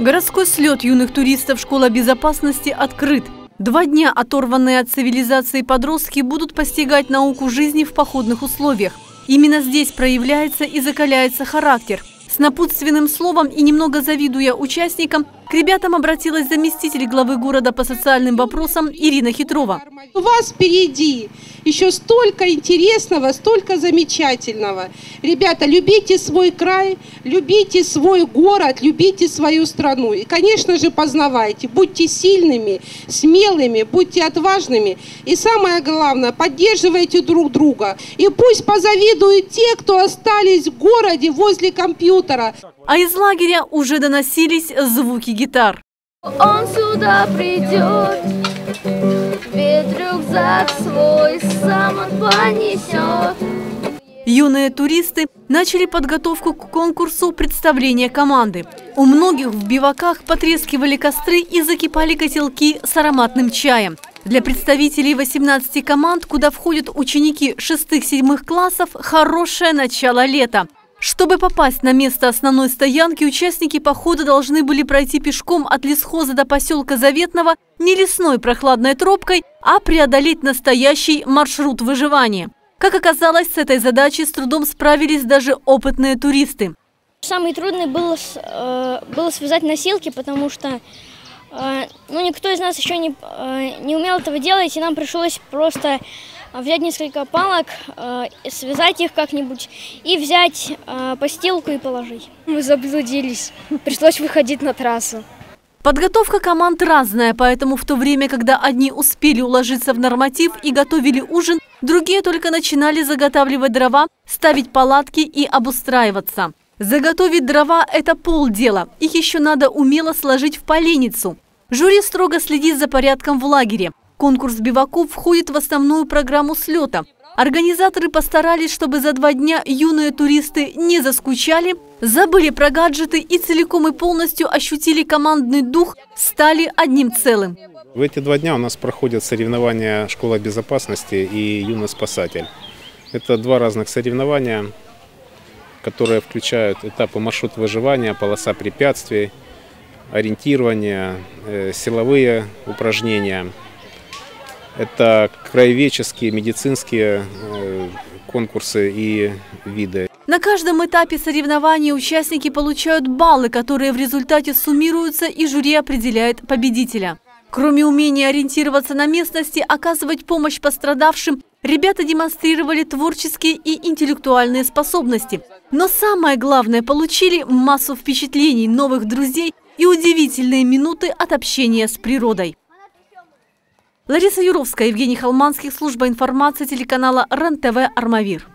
Городской слет юных туристов «Школа безопасности» открыт. 2 дня оторванные от цивилизации подростки будут постигать науку жизни в походных условиях. Именно здесь проявляется и закаляется характер. С напутственным словом и немного завидуя участникам, к ребятам обратилась заместитель главы города по социальным вопросам Ирина Хитрова. У вас впереди еще столько интересного, столько замечательного. Ребята, любите свой край, любите свой город, любите свою страну. И, конечно же, познавайте. Будьте сильными, смелыми, будьте отважными. И самое главное, поддерживайте друг друга. И пусть позавидуют те, кто остались в городе возле компьютера. А из лагеря уже доносились звуки гитар. Он сюда придет, ведь рюкзак свой сам он понесет. Юные туристы начали подготовку к конкурсу представления команды. У многих в биваках потрескивали костры и закипали котелки с ароматным чаем. Для представителей 18 команд, куда входят ученики 6-7 классов, хорошее начало лета. Чтобы попасть на место основной стоянки, участники похода должны были пройти пешком от лесхоза до поселка Заветного не лесной прохладной тропкой, а преодолеть настоящий маршрут выживания. Как оказалось, с этой задачей с трудом справились даже опытные туристы. Самое трудное было связать носилки, потому что никто из нас еще не умел этого делать, и нам пришлось просто взять несколько палок, связать их как-нибудь и взять постилку и положить. Мы заблудились, пришлось выходить на трассу. Подготовка команд разная, поэтому в то время, когда одни успели уложиться в норматив и готовили ужин, другие только начинали заготавливать дрова, ставить палатки и обустраиваться. Заготовить дрова – это полдела, их еще надо умело сложить в поленницу. Жюри строго следит за порядком в лагере. Конкурс биваков входит в основную программу слета. Организаторы постарались, чтобы за 2 дня юные туристы не заскучали, забыли про гаджеты и целиком и полностью ощутили командный дух, стали одним целым. В эти 2 дня у нас проходят соревнования «Школа безопасности» и «Юный спасатель». Это 2 разных соревнования, которые включают этапы маршрут выживания, полоса препятствий, ориентирование, силовые упражнения. Это краеведческие, медицинские конкурсы и виды. На каждом этапе соревнований участники получают баллы, которые в результате суммируются, и жюри определяет победителя. Кроме умения ориентироваться на местности, оказывать помощь пострадавшим, ребята демонстрировали творческие и интеллектуальные способности. Но самое главное, получили массу впечатлений, новых друзей и удивительные минуты от общения с природой. Лариса Юровская, Евгений Холманский, служба информации телеканала РЕН-ТВ «Армавир».